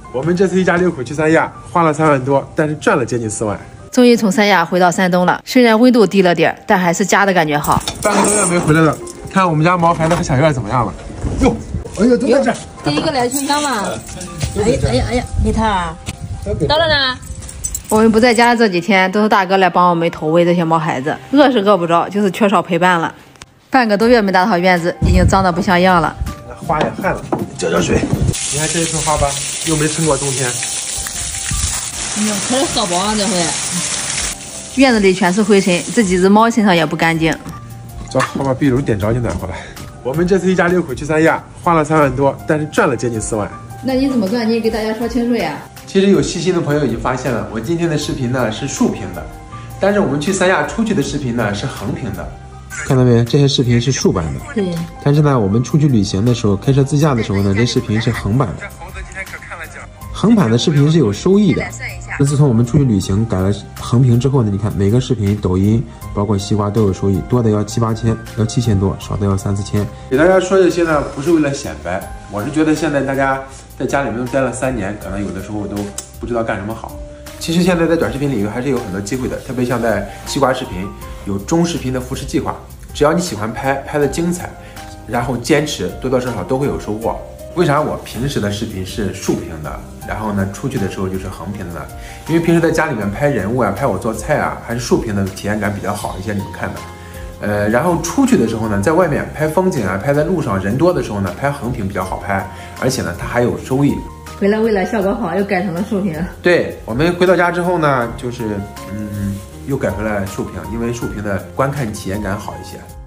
我们这次一家6口去三亚，花了3万多，但是赚了接近4万。 终于从三亚回到山东了，虽然温度低了点，但还是家的感觉好。 半个多月没回来了，看我们家毛孩子和小院怎么样了？哟，哎呀，都在这儿。 第一个来成长嘛。哎呀，米特儿，到了呢。 我们不在家的这几天，都是大哥来帮我们投喂这些毛孩子，饿是饿不着，就是缺少陪伴了。半个多月没打扫院子，已经脏得不像样了。 花也旱了，浇水。你看这一盆花吧，又没撑过冬天。 可是烧包啊这回。 院子里全是灰尘，这几只猫身上也不干净。 走，我把壁炉点着，你暖和了。我们这次一家6口去三亚，花了3万多，但是赚了接近4万。 那你怎么赚？你也给大家说清楚呀。 其实有细心的朋友已经发现了，我今天的视频呢是竖屏的，但是我们去三亚出去的视频呢是横屏的。看到没？这些视频是竖版的。 对。 但是呢，我们出去旅行的时候，开车自驾的时候呢，这视频是横版的。横版的视频是有收益的。自从我们出去旅行改了横屏之后呢，你看每个视频，抖音包括西瓜都有收益，多的要7、8千，要7000多，少的要3、4千。给大家说这些呢，不是为了显摆，我是觉得现在大家在家里面待了3年，可能有的时候都不知道干什么好。其实现在在短视频领域还是有很多机会的，特别像在西瓜视频有中视频的扶持计划，只要你喜欢拍，拍的精彩，然后坚持，多多少少都会有收获。为啥我平时的视频是竖屏的，然后呢出去的时候就是横屏的呢？因为平时在家里面拍人物啊，拍我做菜啊，还是竖屏的体验感比较好一些，你们看的。然后出去的时候呢，在外面拍风景啊，拍在路上人多的时候呢，拍横屏比较好拍，而且呢它还有收益。 回来为了效果好，又改成了竖屏。 对，我们回到家之后呢，就是又改回来竖屏，因为竖屏的观看体验感好一些。